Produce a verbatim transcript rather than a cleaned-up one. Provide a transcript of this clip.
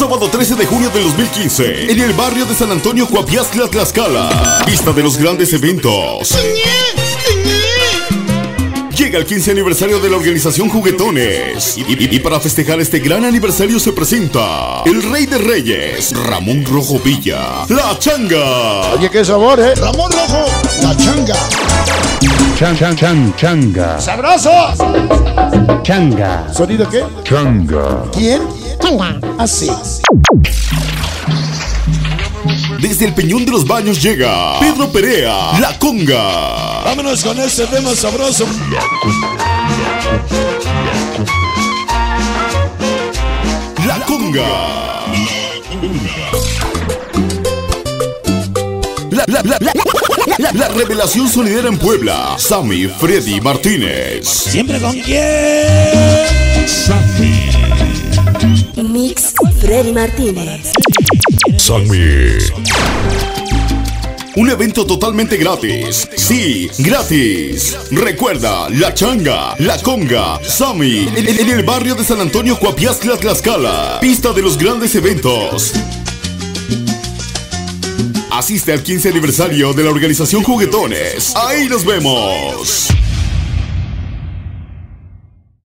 Sábado trece de junio del dos mil quince, en el barrio de San Antonio, Coapiaztla, Tlaxcala. Pista de los grandes eventos. Llega el quince aniversario de la organización Juguetones. Y, y, y para festejar este gran aniversario se presenta el Rey de Reyes, Ramón Rojo Villa, La Changa. Oye, qué sabor, ¿eh? Ramón Rojo, La Changa. Chan, chan, chan, changa. ¡Sabroso! Changa. ¿Sonido qué? Changa. ¿Quién? Changa. Así. Desde el Peñón de los Baños llega Pedro Perea, La Conga. Vámonos con este tema sabroso. La Conga. La, la, la, la, la, la revelación sonidera en Puebla. Sammy Freddy Martínez. ¿Siempre con quién? Sammy. Mix Freddy Martínez. Sammy. Un evento totalmente gratis. Sí, gratis. Recuerda, La Changa, La Conga, Sammy, en, en el barrio de San Antonio, Coapiaztla, Tlaxcala. Pista de los grandes eventos. Asiste al quince aniversario de la organización Juguetones. Ahí nos vemos.